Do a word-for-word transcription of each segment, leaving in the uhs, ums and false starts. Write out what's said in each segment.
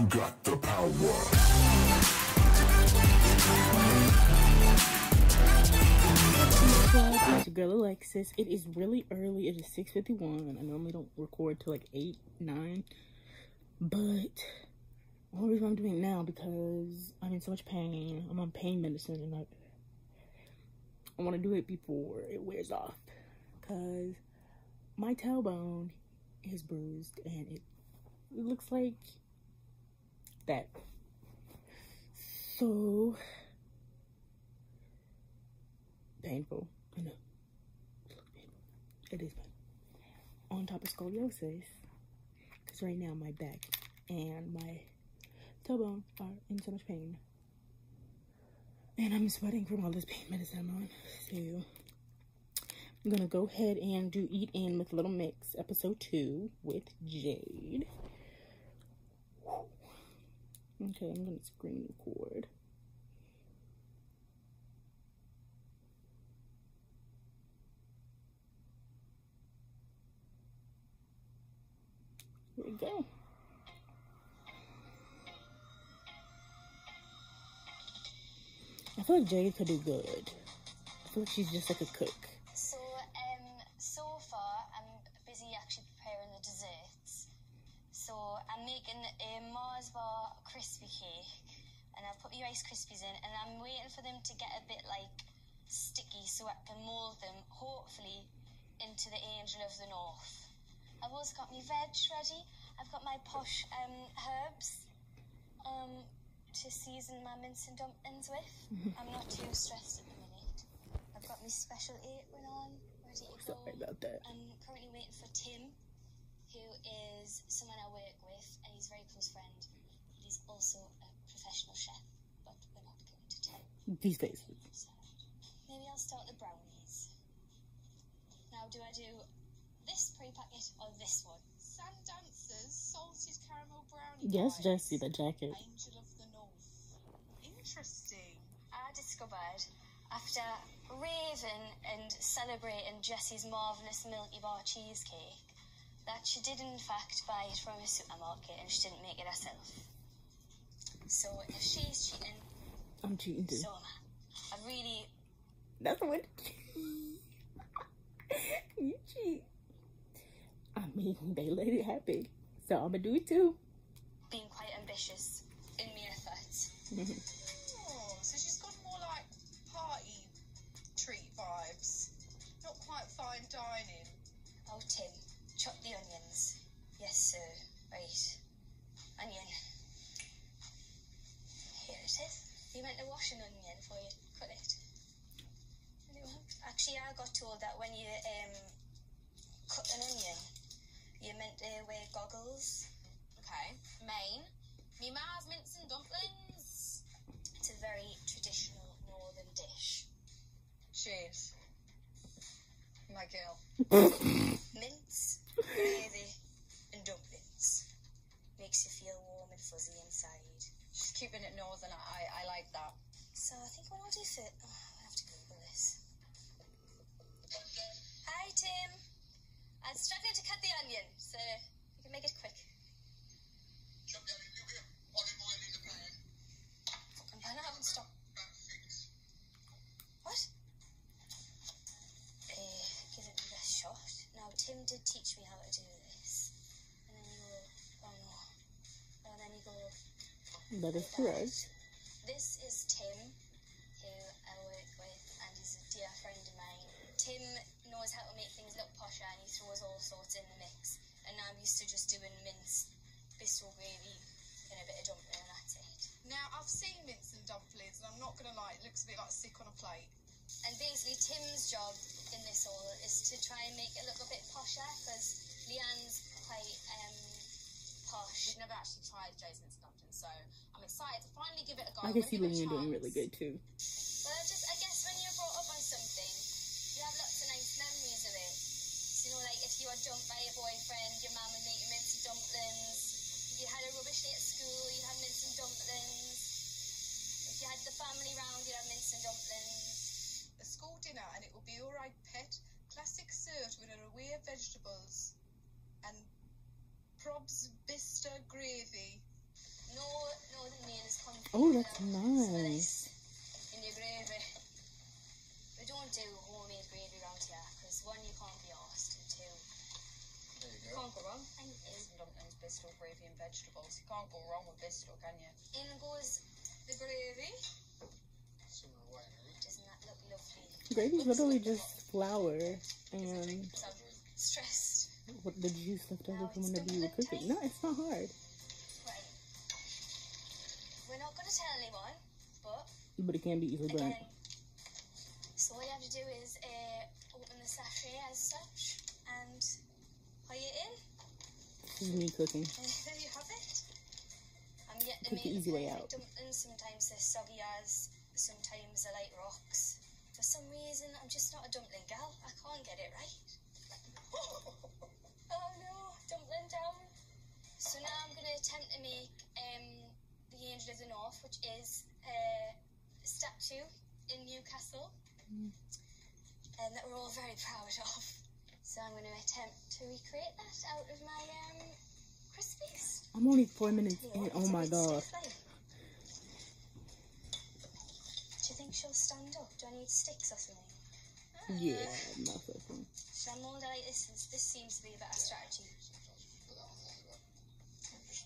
You got the power. It's your girl Alexis. It is really early. It is six fifty-one. I normally don't record till like eight, nine. But the only reason I'm doing it now because I'm in so much pain. I'm on pain medicine and I, I want to do it before it wears off. Because my tailbone is bruised and it, it looks like that. So painful. I know. It is painful. On top of scoliosis. Because right now my back and my tailbone are in so much pain. And I'm sweating from all this pain medicine I'm on. So I'm going to go ahead and do Eat In with Little Mix, episode two with Jade. Okay, I'm going to screen record. Here we go. I feel like Jade could do good. I feel like she's just like a cook. So, um, so far I'm busy actually preparing the desserts. So I'm making a Mars bar crispy cake, and I've put the Rice Krispies in, and I'm waiting for them to get a bit like sticky so I can mould them, hopefully, into the Angel of the North. I've also got my veg ready. I've got my posh um, herbs um, to season my mince and dumplings with. I'm not too stressed at the minute. I've got my special apron on, ready to go. Sorry about that. I'm currently waiting for Tim, who is someone I work with, and he's a very close friend. He's also a professional chef, but we're not going to tell. These faces. So maybe I'll start the brownies. Now, do I do this pre-packet or this one? Sandancer's salted caramel brownie. Yes, guys. Jessie, the jacket. Angel of the North. Interesting. I discovered after raving and celebrating Jessie's marvellous Milky Bar cheesecake that she did in fact buy it from a supermarket and she didn't make it herself. So if she's cheating, I'm cheating too. so am I. I really... That's what you cheat. I mean, they let it happen. So I'm gonna do it too. Being quite ambitious in my efforts. Oh, so she's got more like party treat vibes. Not quite fine dining. Oh, Tim, chop the onions. Yes, sir. Right. Onion. Here it is. You meant to wash an onion before you cut it. Actually, I got told that when you um, cut an onion, you're meant to wear goggles. Okay. Maine. Me ma's mince and dumplings. It's a very traditional northern dish. Cheers. My girl. Mince, gravy, and dumplings. Makes you feel warm and fuzzy inside. She's keeping it northern. I, I like that. So I think what I'll do for... Oh, I'll have to Google this. Hi, Tim. I'm struggling to cut the onion, so you can make it quick. Chop that in here. Olive oil in the pan. Fucking pan, I haven't stopped. About six. What? Uh, give it the best shot. Now, Tim did teach me how to do this. And then you go, oh no. And then you go, That is like correct. This is Tim, who I work with, and he's a dear friend of mine. Tim knows how to make things look posher, and he throws all sorts in the mix. And I'm used to just doing mince, bistro gravy, and a bit of dumpling, and that's it. Now, I've seen mince and dumplings, and I'm not going to lie, it looks a bit like sick on a plate. And basically, Tim's job in this all is to try and make it look a bit posher, because Leanne's quite um, posh. We've never actually tried Jay's mince dumplings, so I'm excited to finally give it a go. I I'm can gonna see give it a Lillian doing chance. really good too. Well, I just, I guess when you're brought up on something, you have lots of nice memories of it. So, you know, like if you were dumped by your boyfriend, your mum would make you mince and dumplings. If you had a rubbish day at school, you'd have mince and dumplings. If you had the family round, you'd have mince and dumplings. A school dinner, and it will be all right, pet. Classic served with an array of vegetables and probs bister gravy. No, no, the meal is comfy. Oh, that's With nice. this in your gravy. We don't do homemade gravy around here because one, you can't be arsed, and two, There you you go. can't go wrong. Thank you. Eggs and dumplings, Bristol gravy and vegetables. You can't go wrong with Bristol, can you? In goes the gravy. Simmer away, really. Doesn't that look lovely? Gravy's literally just flour and So I'm stressed. what the juice left over Now from it's whenever you were dumpling cooking. time. No, it's not hard. Right. We're not going to tell anyone, but But it can be easily burnt. again, so all you have to do is uh, open the sachet as such and put it in. This is me cooking. And there you have it. I'm yet to Take the make easy way perfect out. dumplings. Sometimes they're soggy as, sometimes they're like rocks. For some reason, I'm just not a dumpling gal. I can't get it right. Oh no, dumpling down. So now I'm going to attempt to make um, the Angel of the North, which is uh, a statue in Newcastle, Mm. and that we're all very proud of. So I'm going to attempt to recreate that out of my um, Crispies. I'm only four minutes Yeah, in. it's Oh a my bit god. stiff, like. Do you think she'll stand up? Do I need sticks or something? Yeah, I'm not cooking. Should I mould it like this? Since this seems to be a better strategy. Put that on there, but just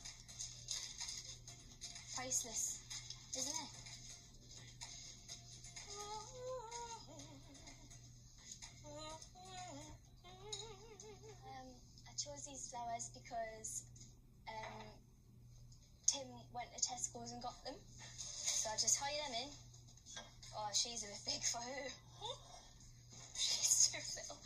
Priceless, isn't it? Um, I chose these flowers because um, Tim went to Tesco's and got them. So I just hire them in. Oh, she's a bit big for her. She's too little.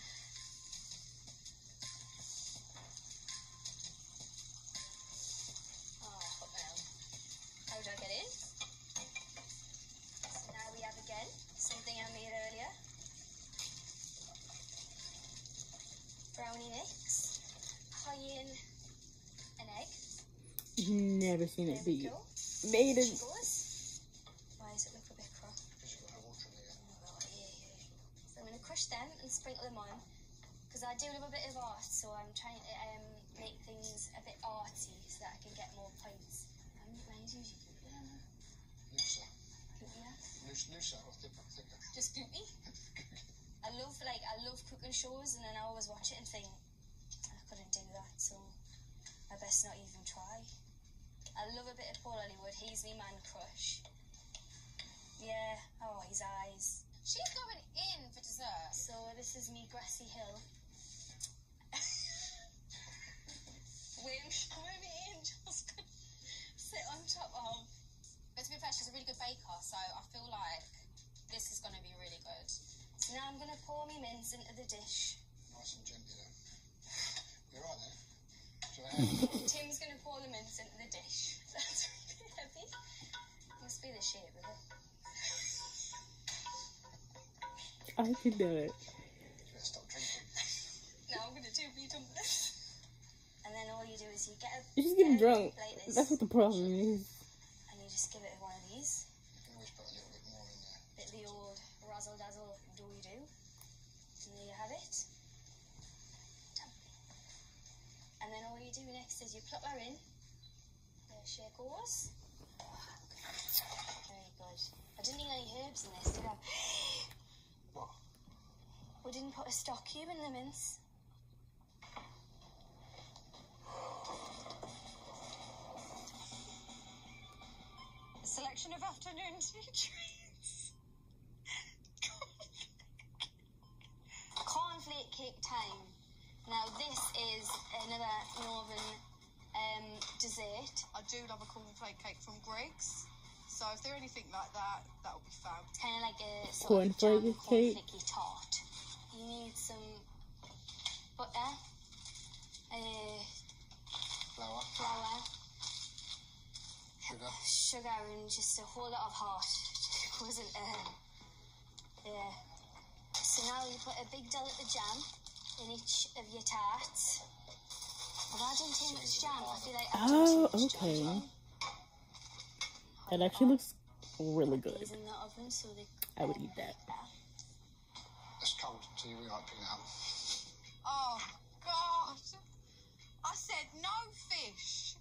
Oh, well. How do I get in? So now we have again something I made earlier. Brownie mix. Cayenne an egg. Never seen There it we be go. made There it. she goes. Why does it look a bit crook? because you've got no water in there. Oh, yeah, yeah. So I'm going to crush them and sprinkle them on. Because I do love a bit of art, so I'm trying to um, make things a bit arty so that I can get more points. Um, mind you, you can do it. Looser. Yeah. Loose, looser or thicker, thicker. Just goopy. I love like I love cooking shows, and then I always watch it and think I couldn't do that, so I best not even try. I love a bit of Paul Hollywood. He's me man crush. Yeah. Oh, his eyes. She's going in for dessert. So this is me grassy hill. Where where me angels could sit on top of. But to be fair, she's a really good baker, so I feel like this is going to be really good. So now I'm gonna pour me mince into the dish. Nice and gently there. You're right there. Shall I have Tim's gonna pour the mince into the dish. That's really heavy. Must be the shape of it. I can do it. you better stop drinking. Now I'm gonna do me dumplings. And then all you do is you get a You just get get a drunk. like this, That's what the problem is. and you just give it one of these. You can always put a little bit more in there. Bit of the old razzle dazzle do you do. And there you have it. Dumpling. And then all you do next is you plop her in. There she goes. Very good. I didn't need any herbs in this, did I? What? We didn't put a stock cube in the mince. A selection of afternoon tea treats. Cornflake cake time. Now this is another northern um, dessert. I do love a cornflake cake from Greg's. So if they're anything like that, that would be fab. It's kind of like a sort of Cornflake jam, cake? cornflakey tart. You need some butter, uh, Flour, flour, sugar. sugar, and just a whole lot of heart. It wasn't, um, yeah. So now you put a big dollop of jam in each of your tarts. Have I done too much jam? I feel like I've done Oh, too much okay. jam. That actually looks really good. These in the oven so they I would um, eat that. It's cold, so you really like picking it up. Oh, God. I said no fish.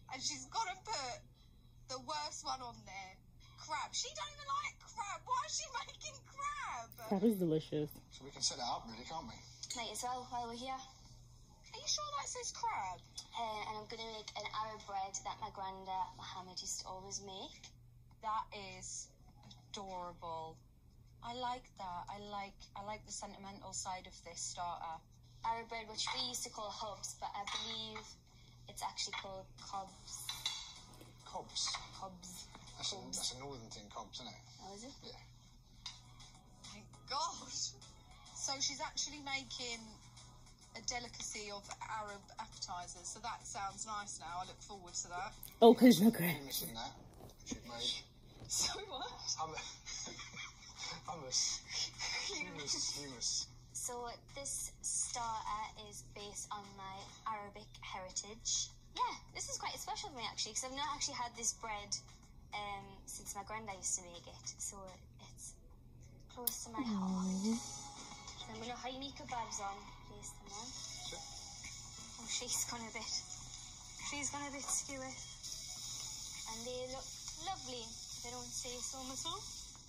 and she's got to put the worst one on there. Crab. She don't even like crab. Why is she making crab? Crab is delicious. So we can set it up, really, can't we? Might as well while we're here. Are you sure that says crab? Uh, and I'm going to make an Arab bread that my granddad Mohammed used to always make. That is adorable. I like that. I like I like the sentimental side of this starter. Arab bread, which we used to call hubs, but I believe it's actually called cobs. Cobs. Cobs. That's a, that's a northern thing, cobs, isn't it? Oh, is it? Yeah. My God. So she's actually making a delicacy of Arab appetizers. So that sounds nice now. I look forward to that. Oh, because you're great. You're missing that. She's made. So what? Hummus. Hummus. Hummus. Hummus. So this starter is based on my Arabic heritage. Yeah, this is quite special for me actually, because I've not actually had this bread um, since my granddad used to make it. So it's close to my heart. So I'm going to honey kebabs on, place them on. Sure. Oh, she's gone a bit, she's gone a bit skewy. And they look lovely, if I don't say so myself.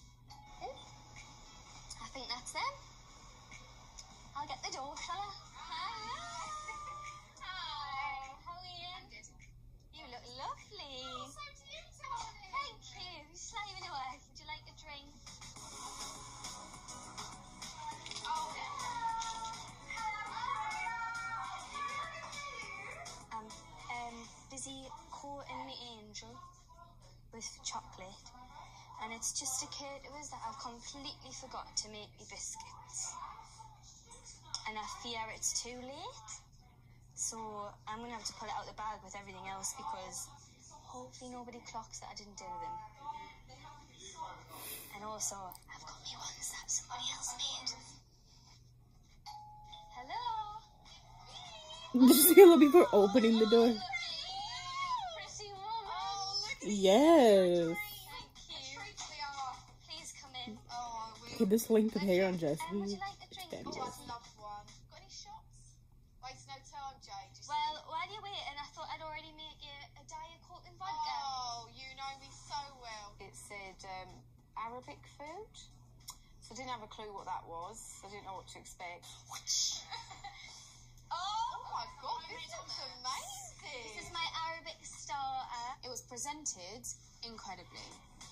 I think that's them. I'll get the door, shall I? Hi. Hi. How are you? You look lovely. Oh, so do you, darling. Thank you. You're slaving away. Would you like a drink? I'm um, busy coating my angel with chocolate, and it's just occurred to us that I've completely forgot to make me biscuits, and I fear it's too late. So I'm gonna have to pull it out the bag with everything else, because hopefully nobody clocks that I didn't do them. And also, I've got me ones that somebody else made. Hello. Just a little before opening the door. Pretty woman. Oh, look at Yes. Thank you. treats they are. Please come in. Oh, we Okay, this length of hair on Jess. Um, would you like a drink? Fabulous. Oh, I'd love one. Got any shots? Waste no time, Jade. Just Well, while you're waiting, I thought I'd already make you a Diet Coke and vodka. Oh, you know me so well. It said um, Arabic food, so I didn't have a clue what that was. I didn't know what to expect. Oh my God, this looks amazing. This is my Arabic starter. It was presented incredibly.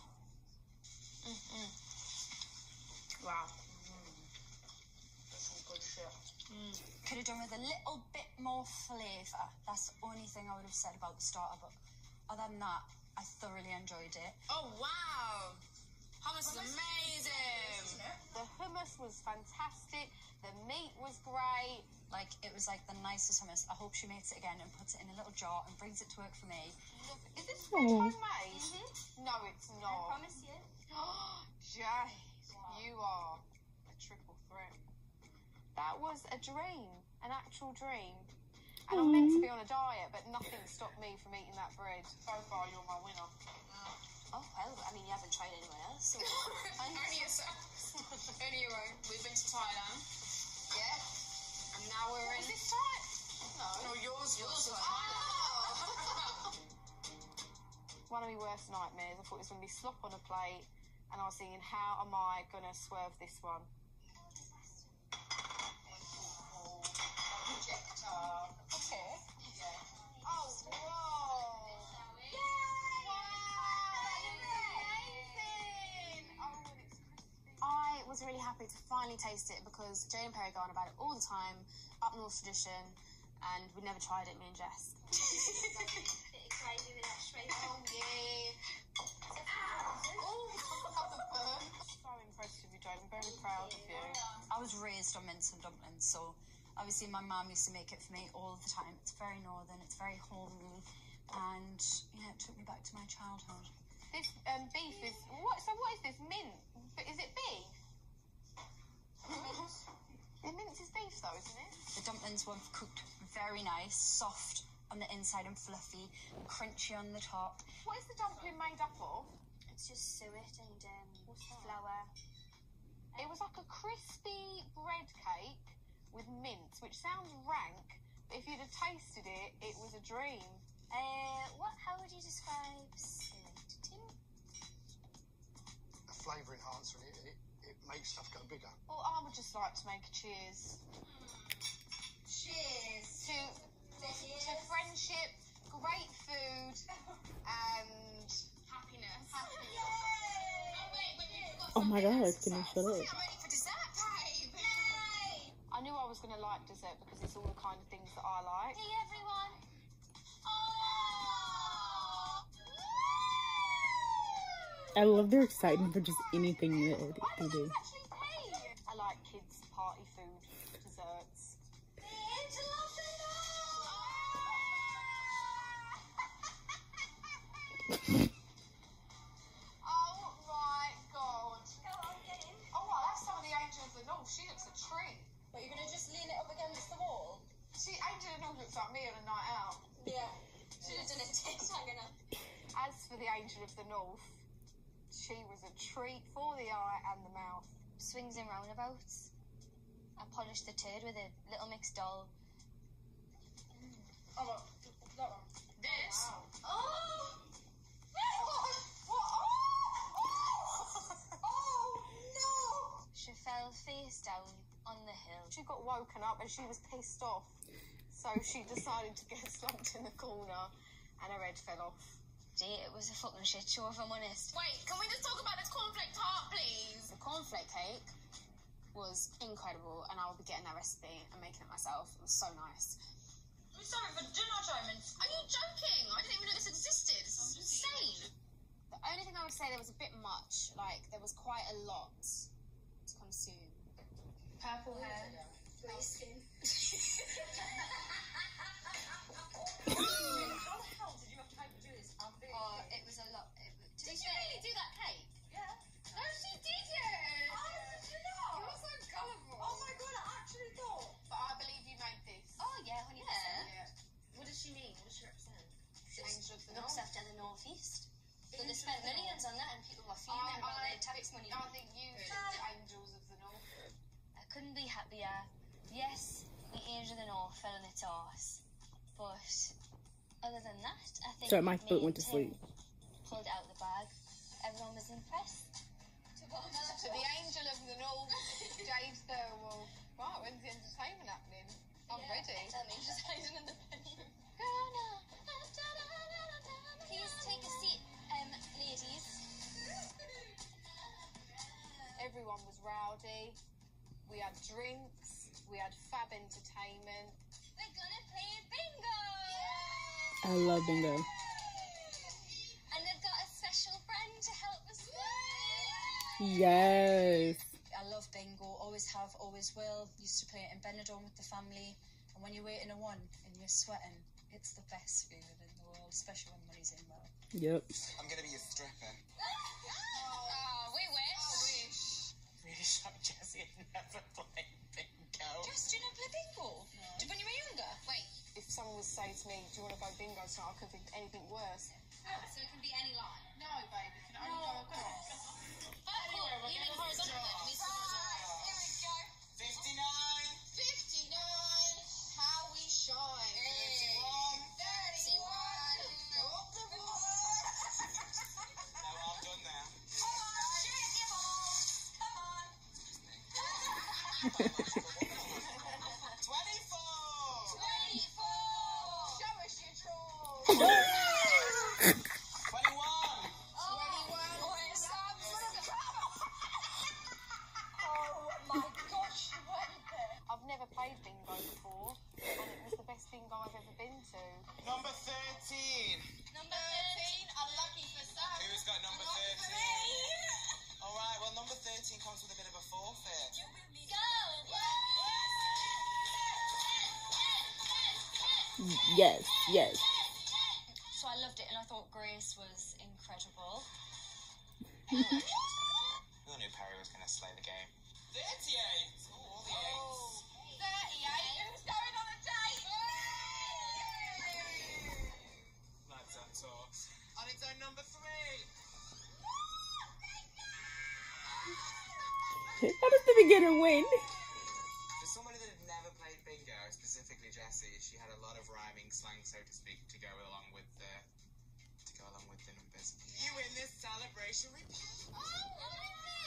Wow. That's some good shit. Could have done with a little bit more flavour. That's the only thing I would have said about the starter, but other than that, I thoroughly enjoyed it. Oh wow! Hummus is amazing. The hummus was fantastic. The meat was great. Like, it was like the nicest hummus. I hope she makes it again and puts it in a little jar and brings it to work for me. Look, is this bread Oh. homemade? Mm-hmm. No, it's I not. promise you. Jade, you are a triple threat. That was a dream, an actual dream. And I'm meant to be on a diet, but nothing stopped me from eating that bread. So far, you're my winner. Oh, well, I mean, you haven't tried anyone else. So Only yourself. Only your own. We've been to Thailand. Yeah. And now we're in. Is this Thai? No. No, yours. Yours was Thailand. One of my worst nightmares. I thought it was going to be slop on a plate, and I was thinking, how am I going to swerve this one? Okay. Yeah. Oh, whoa. I was really happy to finally taste it, because Jay and Perry go on about it all the time, up north tradition, and we'd never tried it, me and Jess. bit crazy with that straight Oh, yeah. So impressed with you, Jay. I'm very proud of you. I was raised on mince and dumplings, so obviously my mum used to make it for me all the time. It's very northern, it's very homely, and yeah, it took me back to my childhood. This um, beef is what? So what is this mint? But is it beef? The mince is beef, though, isn't it? The dumplings were cooked very nice, soft on the inside and fluffy, crunchy on the top. What is the dumpling made up of? It's just suet and um, flour. It was like a crispy bread cake with mince, which sounds rank, but if you'd have tasted it, it was a dream. Uh, what? How would you describe certitude? A flavour enhancer, and it, it, it makes stuff go bigger. Well, I would just like to make a cheers. Cheers. To, to friendship, great food, and Happiness. happiness. Oh, wait, wait, we forgot Oh my something. god, can you shut up? I'm ready for dessert, babe. Yay! I knew I was going to like dessert because it's all the kind of things that I like. Hey everyone. I love their excitement for just anything that they do. I like kids' party food, desserts. Oh my god. Oh, wow, that's some of the Angel of the North. She looks a treat. But you're going to just lean it up against the wall? See, Angel of the North looks like me on a night out. Yeah. Should have done a TikTok hanging up. As for the Angel of the North, she was a treat for the eye and the mouth. Swings and roundabouts. I polished the turd with a little mixed doll. Oh, look. That one. This? Wow. Oh! What? What? Oh! Oh, no! She fell face down on the hill. She got woken up and she was pissed off. So she decided to get slumped in the corner and her head fell off. Gee, it was a fucking shit show if I'm honest. Wait, can we just talk about this cornflake tart, please? The cornflake cake was incredible, and I will be getting that recipe and making it myself. It was so nice. I'm sorry, but do not moments. Are you joking? I didn't even know this existed. This is insane. The only thing I would say, there was a bit much. Like, there was quite a lot to consume. Purple hair, grey skin. How the hell did you have time to do this? I'm very Oh, it was a lot. It, to Did be you fair, really do that cake? Yeah. No, she didn't! Oh, did you not? You were so colourful. Oh my god, I actually thought. But I believe you made this. Oh yeah, one hundred percent. Yeah. What does she mean? What does she represent? Angel of the Looks North. after the northeast. So they spent millions on that, and people were fuming about their tax money. I think you should be Angels of the North. I couldn't be happier. Yes, the Angel of the North fell on its arse, but other than that, I think. Sorry, my me foot and went to Tim sleep. Pulled out the bag. Everyone was impressed. To the Angel of the North, Jade Thirlwall. Right, when's the entertainment happening? I'm ready. Tell me, just hiding in the bedroom. Please take a seat, um, ladies. Everyone was rowdy. We had drinks. We had fab entertainment. We're gonna play bingo! I love bingo. And they've got a special friend to help us play. Yes. I love bingo, always have, always will. Used to play it in Benidorm with the family. And when you're waiting a one and you're sweating, it's the best feeling in the world, especially when money's in well. Yep. I'm gonna be a stripper. Oh, we wish. Really shocked Jessie had never played bingo. Jess, do you not play bingo? Did when you were younger? Wait, If someone was to say to me, do you want to go bingo tonight, I couldn't think of anything worse. so it can be any line. No, baby, you can only go across. Anyway, we're Even going horizontal. to Here we go. fifty-nine. fifty-nine, how we shine. thirty-one. thirty-one, up the wall. No, I'm done now. twenty-four. Show us your drawers. twenty-one. I've never played bingo before, and it was the best bingo I've ever been to. Number thirteen. Number thirteen. Unlucky for some. Who's got number thirteen? All right, well, number thirteen comes with a bit of a forfeit. Yes, yes. So I loved it, and I thought Grace was incredible. We all knew Perry was going to slay the game. thirty-eight. Ooh, all the eights. thirty-eight, who's going on a date? Lads, that talks. On its own number three. How does the beginner win? For somebody that had never played bingo, specifically Jessie, she had a lot of rhyming training slang, so to speak, to go along with the to go along with the numbers. You win this celebration report. Oh, what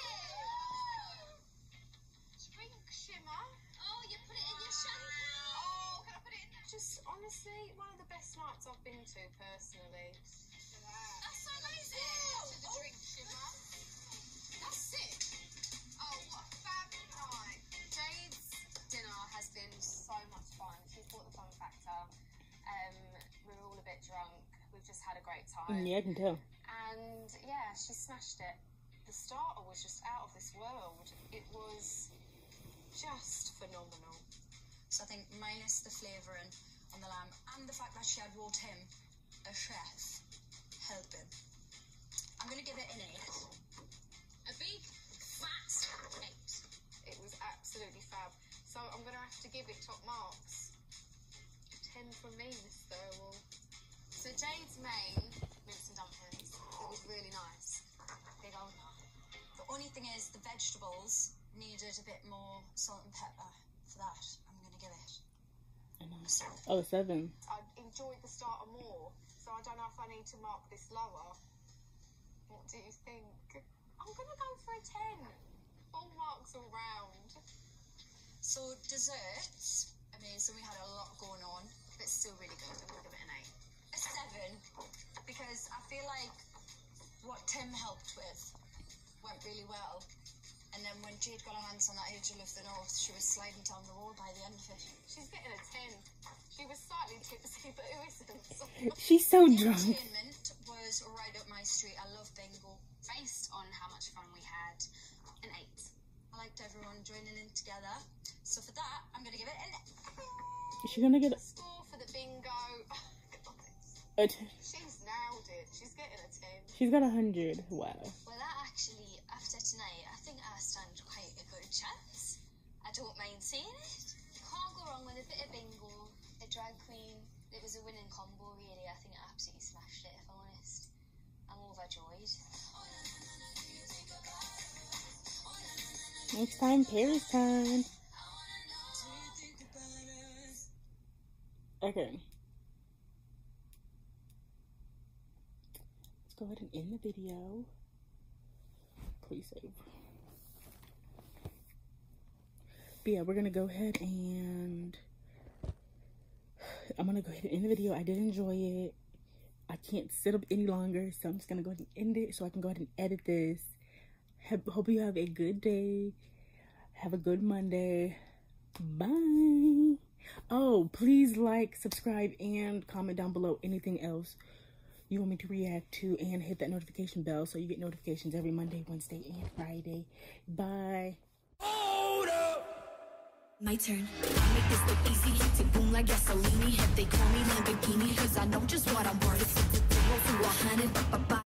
is it? Drink shimmer. Oh, you put it in your shampoo. Oh, can I put it in there? Just honestly, one of the best nights I've been to personally. That's so amazing. To the drink shimmer. That's sick. Oh, what a fab night. Jade's dinner has been so much fun. She's brought the fun factor. Um, we were all a bit drunk. We've just had a great time. Yeah, I can tell. And yeah, she smashed it. The starter was just out of this world. It was just phenomenal. So I think minus the flavouring on the lamb and the fact that she had wrote him a chef helping, I'm going to give it an eight. A big, fat eight. It was absolutely fab. So I'm going to have to give it top marks. ten from me, Miss Thirlwall. So Jade's main, mince and dumplings, it was really nice. Big old nut. The only thing is the vegetables needed a bit more salt and pepper. For that, I'm going to give it a seven. Oh, seven. I enjoyed the starter more, so I don't know if I need to mark this lower. What do you think? I'm going to go for a ten. Full marks all round. So desserts, amazing. We had a lot going on, but still really good. I'm going to give it an eight. A seven, because I feel like what Tim helped with went really well. And then when Jade got her hands on that angel of the north, she was sliding down the road by the end of it. She's getting a ten. She was slightly tipsy, but who isn't? She's so The drunk. entertainment was right up my street. I love bingo. Based on how much fun we had, an eight. I liked everyone joining in together. So for that, I'm going to give it an eight. Is she gonna get a, Score for the bingo. a t- She's nailed it. She's getting a ten. She's got a hundred. Wow. Well, that actually, after tonight, I think I stand quite a good chance. I don't mind saying it. Can't go wrong with a bit of bingo, a drag queen. It was a winning combo, really. I think I absolutely smashed it, if I'm honest. I'm overjoyed. Next time, Paris time. Okay. Let's go ahead and end the video. Please save. But yeah, we're gonna go ahead and I'm gonna go ahead and end the video. I did enjoy it. I can't sit up any longer, so I'm just gonna go ahead and end it so I can go ahead and edit this. Have, hope you have a good day. Have a good Monday. Bye. Oh, please like, subscribe, and comment down below anything else you want me to react to, and hit that notification bell so you get notifications every Monday, Wednesday, and Friday. Bye. Hold up. My turn. I make this look easy. Hit it boom like gasoline. If they call me Lamborghini, cause I know just what I'm worth. Zero to a hundred,